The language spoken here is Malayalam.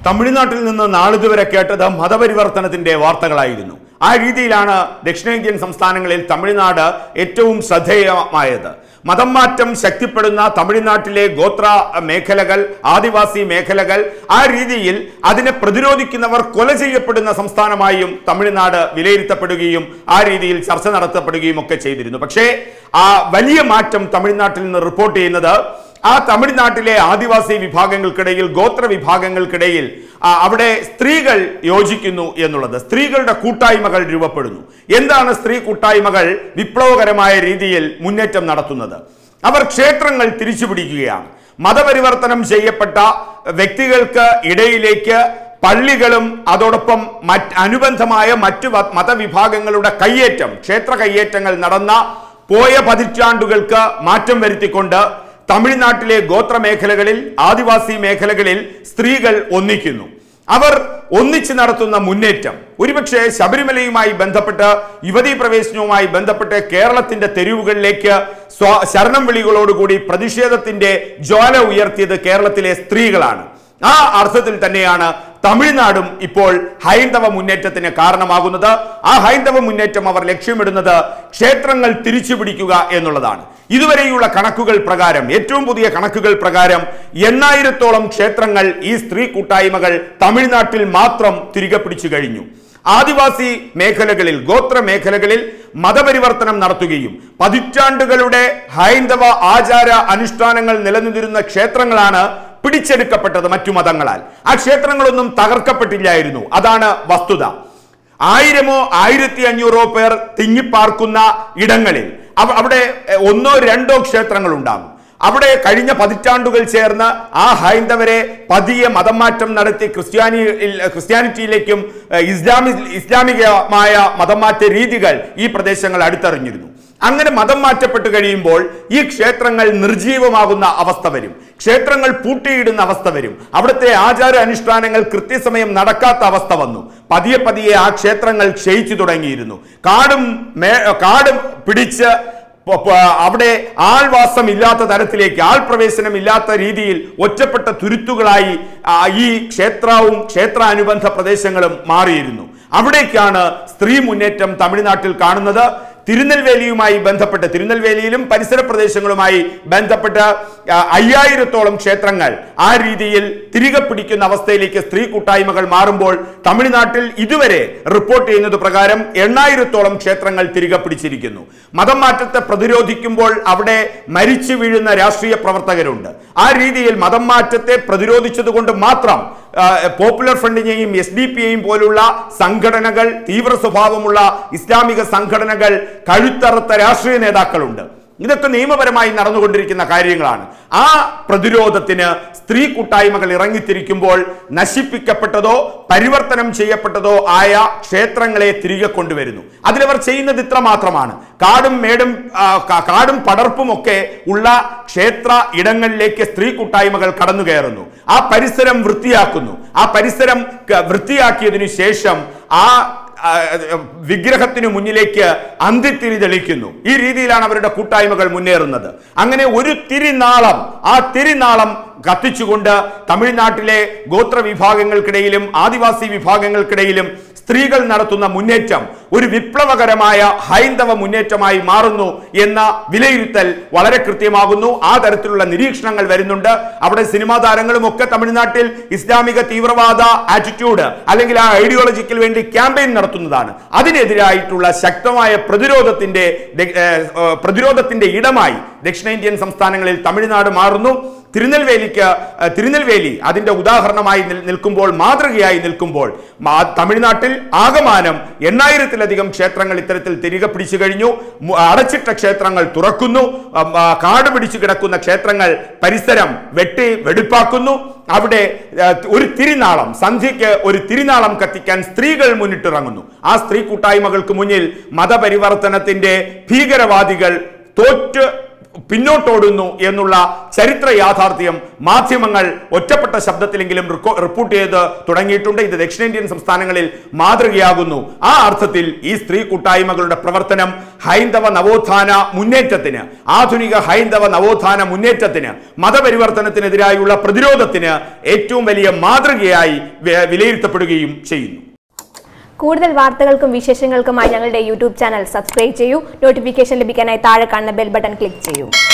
തമിഴ്നാട്ടിൽ നിന്ന് നാളിതുവരെ കേട്ടത് മതപരിവർത്തനത്തിന്റെ വാർത്തകളായിരുന്നു. ആ രീതിയിലാണ് ദക്ഷിണേന്ത്യൻ സംസ്ഥാനങ്ങളിൽ തമിഴ്നാട് ഏറ്റവും ശ്രദ്ധേയമായത്. മതം മാറ്റം ശക്തിപ്പെടുന്ന തമിഴ്നാട്ടിലെ ഗോത്ര മേഖലകൾ, ആദിവാസി മേഖലകൾ, ആ രീതിയിൽ അതിനെ പ്രതിരോധിക്കുന്നവർ കൊല ചെയ്യപ്പെടുന്ന സംസ്ഥാനമായും തമിഴ്നാട് വിലയിരുത്തപ്പെടുകയും ആ രീതിയിൽ ചർച്ച നടത്തപ്പെടുകയും ഒക്കെ ചെയ്തിരുന്നു. പക്ഷേ ആ വലിയ മാറ്റം തമിഴ്നാട്ടിൽ നിന്ന് റിപ്പോർട്ട് ചെയ്യുന്നത് ആ തമിഴ്നാട്ടിലെ ആദിവാസി വിഭാഗങ്ങൾക്കിടയിൽ, ഗോത്ര വിഭാഗങ്ങൾക്കിടയിൽ അവിടെ സ്ത്രീകൾ യോജിക്കുന്നു എന്നുള്ളത്. സ്ത്രീകളുടെ കൂട്ടായ്മകൾ രൂപപ്പെടുന്നു. എന്താണ് സ്ത്രീ കൂട്ടായ്മകൾ വിപ്ലവകരമായ രീതിയിൽ മുന്നേറ്റം നടത്തുന്നത്? അവർ ക്ഷേത്രങ്ങൾ തിരിച്ചുപിടിക്കുകയാണ്. മതപരിവർത്തനം ചെയ്യപ്പെട്ട വ്യക്തികൾക്ക് ഇടയിലേക്ക് പള്ളികളും അതോടൊപ്പം അനുബന്ധമായ മറ്റു മതവിഭാഗങ്ങളുടെ കയ്യേറ്റം, ക്ഷേത്ര കയ്യേറ്റങ്ങൾ നടന്ന പോയ പതിറ്റാണ്ടുകൾക്ക് മാറ്റം വരുത്തിക്കൊണ്ട് തമിഴ്നാട്ടിലെ ഗോത്ര മേഖലകളിൽ, ആദിവാസി മേഖലകളിൽ സ്ത്രീകൾ ഒന്നിക്കുന്നു. അവർ ഒന്നിച്ച് നടത്തുന്ന മുന്നേറ്റം ഒരുപക്ഷെ ശബരിമലയുമായി ബന്ധപ്പെട്ട്, യുവതീ പ്രവേശനവുമായി ബന്ധപ്പെട്ട് കേരളത്തിന്റെ തെരുവുകളിലേക്ക് ശരണം വിളികളോടുകൂടി പ്രതിഷേധത്തിന്റെ ജ്വാല ഉയർത്തിയത് കേരളത്തിലെ സ്ത്രീകളാണ്. ആ അർത്ഥത്തിൽ തന്നെയാണ് തമിഴ്നാടും ഇപ്പോൾ ഹൈന്ദവ മുന്നേറ്റത്തിന് കാരണമാകുന്നത്. ആ ഹൈന്ദവ മുന്നേറ്റം അവർ ലക്ഷ്യമിടുന്നത് ക്ഷേത്രങ്ങൾ തിരിച്ചുപിടിക്കുക എന്നുള്ളതാണ്. ഇതുവരെയുള്ള കണക്കുകൾ പ്രകാരം, ഏറ്റവും പുതിയ കണക്കുകൾ പ്രകാരം 8000-ഓളം ക്ഷേത്രങ്ങൾ ഈ സ്ത്രീ കൂട്ടായ്മകൾ തമിഴ്നാട്ടിൽ മാത്രം തിരികെ പിടിച്ചു കഴിഞ്ഞു. ആദിവാസി മേഖലകളിൽ, ഗോത്ര മേഖലകളിൽ മതപരിവർത്തനം നടത്തുകയും പതിറ്റാണ്ടുകളുടെ ഹൈന്ദവ ആചാര അനുഷ്ഠാനങ്ങൾ നിലനിന്നിരുന്ന ക്ഷേത്രങ്ങളാണ് പിടിച്ചെടുക്കപ്പെട്ടത് മറ്റു മതങ്ങളാൽ. ആ ക്ഷേത്രങ്ങളൊന്നും തകർക്കപ്പെട്ടില്ലായിരുന്നു. അതാണ് വസ്തുത. 1000-ഓ 1500-ഓ പേർ തിങ്ങിപ്പാർക്കുന്ന ഇടങ്ങളിൽ അവിടെ 1-2 ക്ഷേത്രങ്ങൾ ഉണ്ടാകും. അവിടെ കഴിഞ്ഞ പതിറ്റാണ്ടുകൾ ചേർന്ന് ആ ഹൈന്ദവരെ പതിയെ മതം മാറ്റം നടത്തി ക്രിസ്ത്യാനിറ്റിയിലേക്കും ഇസ്ലാമികമായ മതം മാറ്റ രീതികൾ ഈ പ്രദേശങ്ങൾ അടുത്തറിഞ്ഞിരുന്നു. അങ്ങനെ മതം മാറ്റപ്പെട്ട് കഴിയുമ്പോൾ ഈ ക്ഷേത്രങ്ങൾ നിർജീവമാകുന്ന അവസ്ഥ വരും. ക്ഷേത്രങ്ങൾ പൂട്ടിയിടുന്ന അവസ്ഥ വരും. അവിടുത്തെ ആചാര അനുഷ്ഠാനങ്ങൾ കൃത്യസമയം നടക്കാത്ത അവസ്ഥ വന്നു. പതിയെ പതിയെ ആ ക്ഷേത്രങ്ങൾ ക്ഷയിച്ചു തുടങ്ങിയിരുന്നു. കാടും പിടിച്ച് അവിടെ ആൾവാസം ഇല്ലാത്ത തരത്തിലേക്ക്, ആൾ പ്രവേശനം ഇല്ലാത്ത രീതിയിൽ ഒറ്റപ്പെട്ട തുരുത്തുകളായി ഈ ക്ഷേത്രവും ക്ഷേത്രാനുബന്ധ പ്രദേശങ്ങളും മാറിയിരുന്നു. അവിടേക്കാണ് സ്ത്രീ മുന്നേറ്റം തമിഴ്നാട്ടിൽ കാണുന്നത്. തിരുനെൽവേലിയുമായി ബന്ധപ്പെട്ട്, തിരുനെൽവേലിയിലും പരിസര പ്രദേശങ്ങളുമായി ബന്ധപ്പെട്ട് 5000-ഓളം ക്ഷേത്രങ്ങൾ ആ രീതിയിൽ തിരികെ പിടിക്കുന്ന അവസ്ഥയിലേക്ക് സ്ത്രീ കൂട്ടായ്മകൾ മാറുമ്പോൾ തമിഴ്നാട്ടിൽ ഇതുവരെ റിപ്പോർട്ട് ചെയ്യുന്നത് പ്രകാരം 8000-ഓളം ക്ഷേത്രങ്ങൾ തിരികെ പിടിച്ചിരിക്കുന്നു. മതം മാറ്റത്തെ പ്രതിരോധിക്കുമ്പോൾ അവിടെ മരിച്ചു വീഴുന്ന രാഷ്ട്രീയ പ്രവർത്തകരുണ്ട്. ആ രീതിയിൽ മതം മാറ്റത്തെ പ്രതിരോധിച്ചത് കൊണ്ട് മാത്രം പോപ്പുലർ ഫ്രണ്ടിനെയും SDP-യെയും പോലുള്ള സംഘടനകൾ, തീവ്ര സ്വഭാവമുള്ള ഇസ്ലാമിക സംഘടനകൾ, കഴുത്തറുത്ത രാഷ്ട്രീയ നേതാക്കളുണ്ട്. ഇതൊക്കെ നിയമപരമായി നടന്നുകൊണ്ടിരിക്കുന്ന കാര്യങ്ങളാണ്. ആ പ്രതിരോധത്തിന് സ്ത്രീ കൂട്ടായ്മകൾ ഇറങ്ങിത്തിരിക്കുമ്പോൾ നശിപ്പിക്കപ്പെട്ടതോ പരിവർത്തനം ചെയ്യപ്പെട്ടതോ ആയ ക്ഷേത്രങ്ങളെ തിരികെ കൊണ്ടുവരുന്നു. അതിലവർ ചെയ്യുന്നത് ഇത്ര മാത്രമാണ്. കാടും പടർപ്പും ഒക്കെ ഉള്ള ക്ഷേത്ര ഇടങ്ങളിലേക്ക് സ്ത്രീ കൂട്ടായ്മകൾ കടന്നു കയറുന്നു. ആ പരിസരം വൃത്തിയാക്കുന്നു. ആ പരിസരം വൃത്തിയാക്കിയതിനു ശേഷം ആ വിഗ്രഹത്തിനു മുന്നിലേക്ക് അന്തിത്തിരി തെളിക്കുന്നു. ഈ രീതിയിലാണ് അവരുടെ കൂട്ടായ്മകൾ മുന്നേറുന്നത്. അങ്ങനെ ഒരു തിരിനാളം, ആ തിരിനാളം കത്തിച്ചുകൊണ്ട് തമിഴ്നാട്ടിലെ ഗോത്ര വിഭാഗങ്ങൾക്കിടയിലും ആദിവാസി വിഭാഗങ്ങൾക്കിടയിലും സ്ത്രീകൾ നടത്തുന്ന മുന്നേറ്റം ഒരു വിപ്ലവകരമായ ഹൈന്ദവ മുന്നേറ്റമായി മാറുന്നു എന്ന വിലയിരുത്തൽ വളരെ കൃത്യമാകുന്നു. ആ തരത്തിലുള്ള നിരീക്ഷണങ്ങൾ വരുന്നുണ്ട്. അവിടെ സിനിമാ താരങ്ങളും ഒക്കെ തമിഴ്നാട്ടിൽ ഇസ്ലാമിക തീവ്രവാദ ആറ്റിറ്റ്യൂഡ് അല്ലെങ്കിൽ ആ ഐഡിയോളജിക്ക് വേണ്ടി ക്യാമ്പയിൻ നടത്തുന്നതാണ്. അതിനെതിരായിട്ടുള്ള ശക്തമായ പ്രതിരോധത്തിന്റെ ഇടമായി ദക്ഷിണേന്ത്യൻ സംസ്ഥാനങ്ങളിൽ തമിഴ്നാട് മാറുന്നു. തിരുനെൽവേലി അതിന്റെ ഉദാഹരണമായി നിൽക്കുമ്പോൾ, മാതൃകയായി നിൽക്കുമ്പോൾ, തമിഴ്നാട്ടിൽ ആകമാനം 8000-ലധികം ക്ഷേത്രങ്ങൾ ഇത്തരത്തിൽ തിരികെ പിടിച്ചു കഴിഞ്ഞു. അടച്ചിട്ട ക്ഷേത്രങ്ങൾ തുറക്കുന്നു. കാട് പിടിച്ചു കിടക്കുന്ന ക്ഷേത്രങ്ങൾ പരിസരം വെടിപ്പാക്കുന്നു. അവിടെ ഒരു തിരിനാളം, സന്ധ്യയ്ക്ക് ഒരു തിരിനാളം കത്തിക്കാൻ സ്ത്രീകൾ മുന്നിട്ടിറങ്ങുന്നു. ആ സ്ത്രീ കൂട്ടായ്മകൾക്ക് മുന്നിൽ മതപരിവർത്തനത്തിന്റെ ഭീകരവാദികൾ തോറ്റ് പിന്നോട്ടോടുന്നു എന്നുള്ള ചരിത്ര യാഥാർത്ഥ്യം മാധ്യമങ്ങൾ ഒറ്റപ്പെട്ട ശബ്ദത്തിലെങ്കിലും റിപ്പോർട്ട് ചെയ്ത് തുടങ്ങിയിട്ടുണ്ട്. ഇത് ദക്ഷിണേന്ത്യൻ സംസ്ഥാനങ്ങളിൽ മാതൃകയാകുന്നു. ആ അർത്ഥത്തിൽ ഈ സ്ത്രീ കൂട്ടായ്മകളുടെ പ്രവർത്തനം ഹൈന്ദവ നവോത്ഥാന മുന്നേറ്റത്തിന്, ആധുനിക ഹൈന്ദവ നവോത്ഥാന മുന്നേറ്റത്തിന്, മതപരിവർത്തനത്തിനെതിരായുള്ള പ്രതിരോധത്തിന് ഏറ്റവും വലിയ മാതൃകയായി വിലയിരുത്തപ്പെടുകയും ചെയ്യുന്നു. കൂടുതൽ വാർത്തകൾക്കും വിശേഷങ്ങൾക്കുമായി ഞങ്ങളുടെ യൂട്യൂബ് ചാനൽ സബ്സ്ക്രൈബ് ചെയ്യൂ. നോട്ടിഫിക്കേഷൻ ലഭിക്കാനായി താഴെ കാണുന്ന ബെൽ ബട്ടൺ ക്ലിക്ക് ചെയ്യൂ.